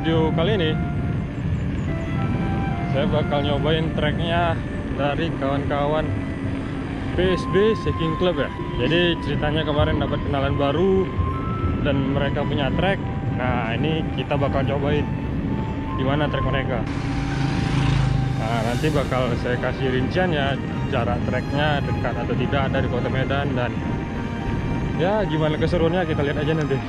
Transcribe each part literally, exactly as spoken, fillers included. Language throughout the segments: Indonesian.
video kali ini saya bakal nyobain treknya dari kawan-kawan P S B Cycling Club ya. Jadi ceritanya kemarin dapat kenalan baru dan mereka punya trek. Nah ini kita bakal cobain gimana trek mereka. Nah nanti bakal saya kasih rincian ya, jarak treknya dekat atau tidak dari kota Medan, dan ya gimana keseruannya kita lihat aja nanti.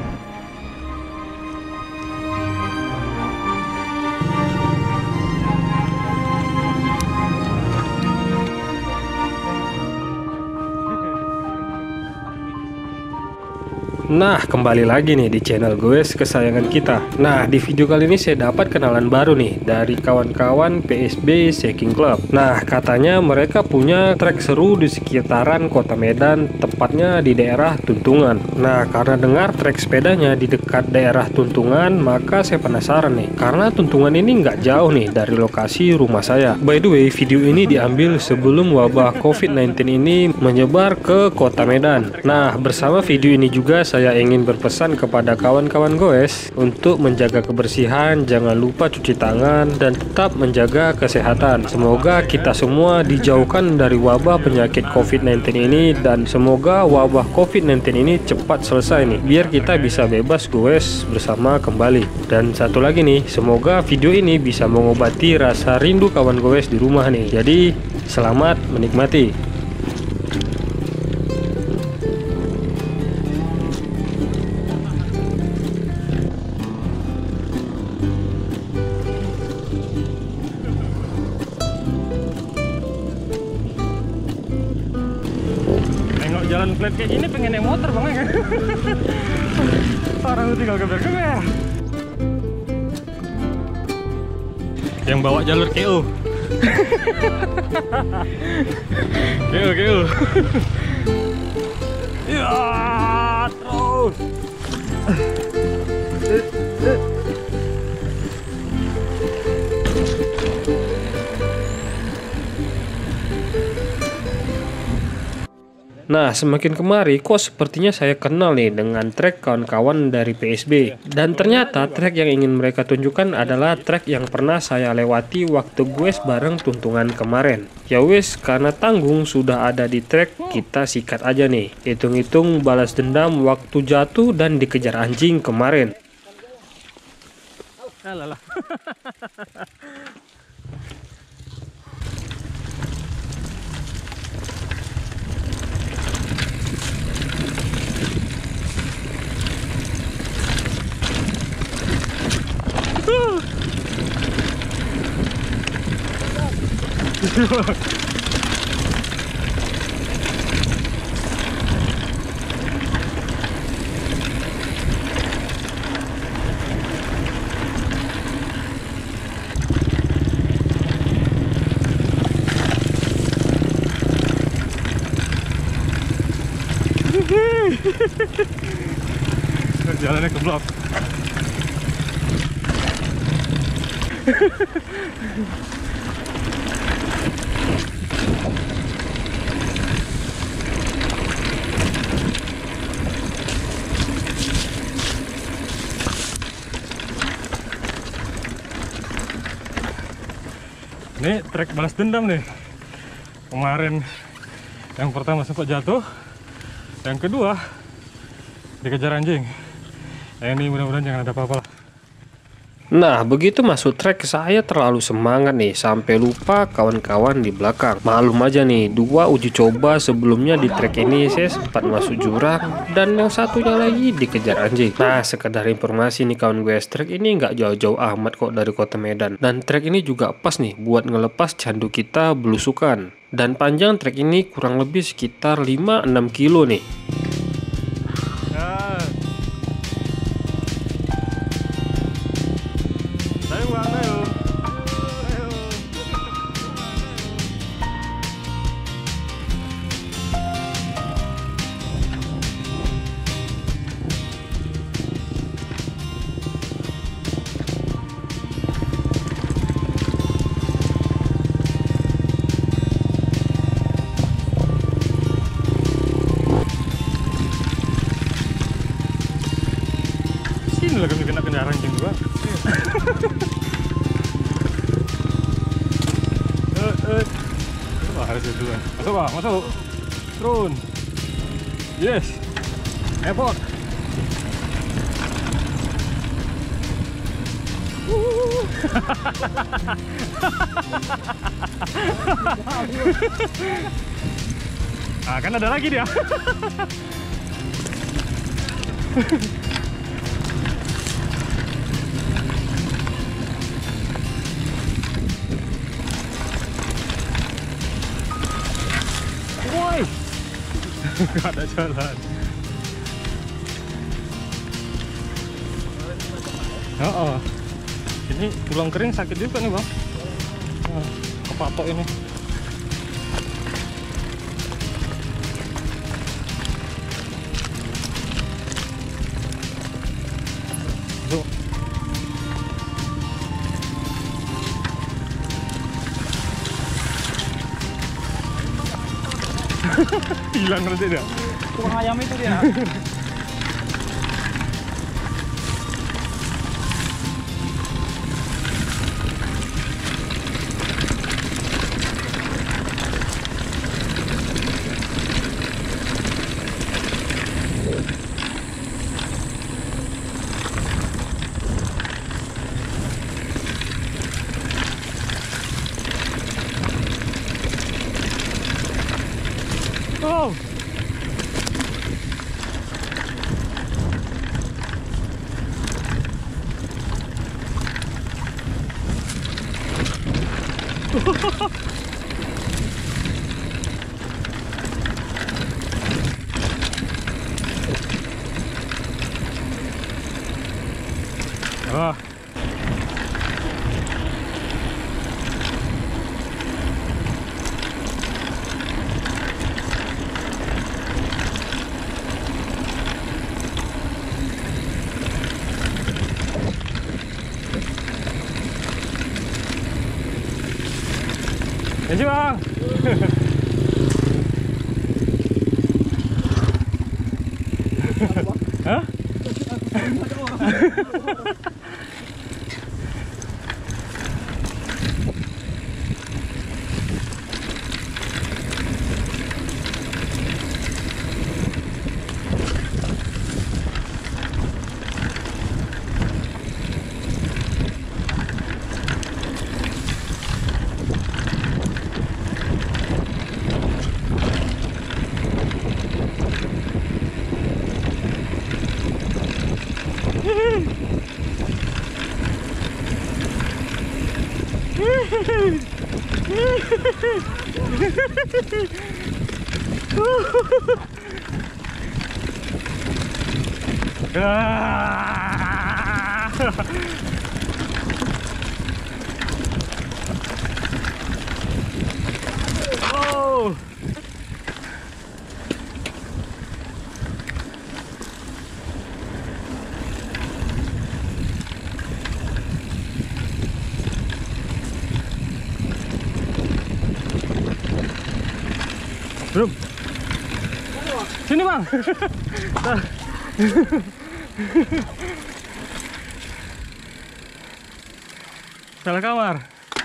Nah, kembali lagi nih di channel gue kesayangan kita. Nah, di video kali ini saya dapat kenalan baru nih dari kawan-kawan P S B Cycling Club. Nah, katanya mereka punya trek seru di sekitaran kota Medan, tepatnya di daerah Tuntungan. Nah, karena dengar trek sepedanya di dekat daerah Tuntungan, maka saya penasaran nih, karena Tuntungan ini nggak jauh nih dari lokasi rumah saya. By the way, video ini diambil sebelum wabah COVID sembilan belas ini menyebar ke kota Medan. Nah, bersama video ini juga saya Saya ingin berpesan kepada kawan-kawan goes untuk menjaga kebersihan, jangan lupa cuci tangan, dan tetap menjaga kesehatan. Semoga kita semua dijauhkan dari wabah penyakit COVID sembilan belas ini, dan semoga wabah COVID sembilan belas ini cepat selesai nih, biar kita bisa bebas goes bersama kembali. Dan satu lagi nih, semoga video ini bisa mengobati rasa rindu kawan goes di rumah nih. Jadi selamat menikmati. Jalan flat kayak gini pengen naik motor bang ya. Orang tinggal geber-geber. Yang bawa jalur K O. K O K O. Ya terus. Nah, semakin kemari kok sepertinya saya kenal nih dengan trek kawan-kawan dari P S B. Dan ternyata trek yang ingin mereka tunjukkan adalah trek yang pernah saya lewati waktu gue bareng Tuntungan kemarin. Ya wis, karena tanggung sudah ada di trek, kita sikat aja nih. Hitung-hitung balas dendam waktu jatuh dan dikejar anjing kemarin. Alah. Jalannya ke blok. Ini trek balas dendam nih. Kemarin yang pertama sempat jatuh, yang kedua dikejar anjing. Yang ini mudah-mudahan jangan ada apa-apa lah. Nah, begitu masuk trek saya terlalu semangat nih sampai lupa kawan-kawan di belakang. Malum aja nih, dua uji coba sebelumnya di trek ini saya sempat masuk jurang dan yang satunya lagi dikejar anjing. Nah, sekedar informasi nih kawan gue, trek ini nggak jauh-jauh amat kok dari kota Medan. Dan trek ini juga pas nih buat ngelepas candu kita belusukan. Dan panjang trek ini kurang lebih sekitar lima enam kilo nih. sesuai. Masuk bang, masuk. Turun. Yes. Effort. Ah, kan ada lagi dia. Woi, nggak ada jalan. Oh, oh. Ini tulang kering sakit juga nih bang. Nah, kepatok ini. Tuh. Hilang nanti dia. Tukang ayam itu dia. Oh. Wah. Ini bang. Hah? Oh. Belum. Sini bang. Salah kamar.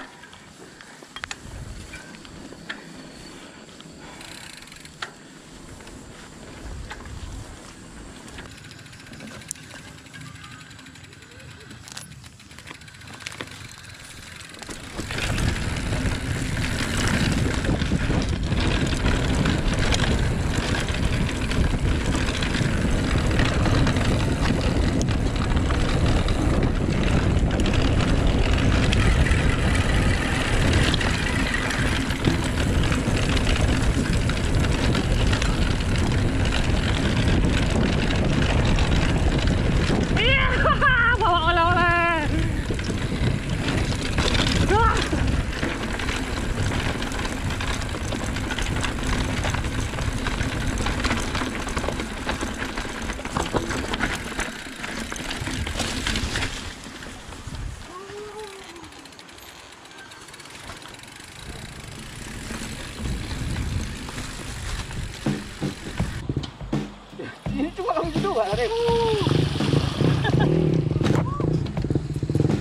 Ini cuma kamu gitu Pak Arif.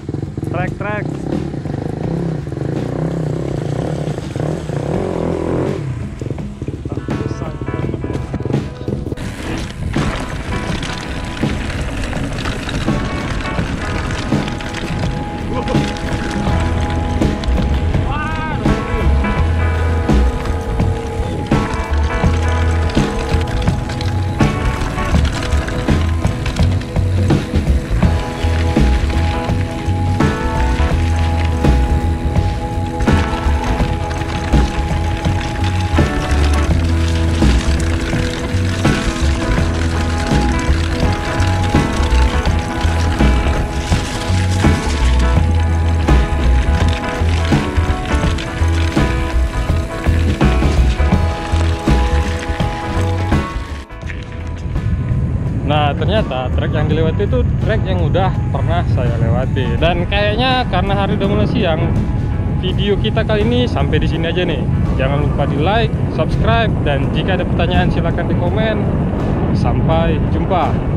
Trek trek. Nah ternyata trek yang dilewati itu trek yang udah pernah saya lewati. Dan kayaknya karena hari udah mulai siang, video kita kali ini sampai di sini aja nih. Jangan lupa di like, subscribe, dan jika ada pertanyaan silahkan di komen. Sampai jumpa.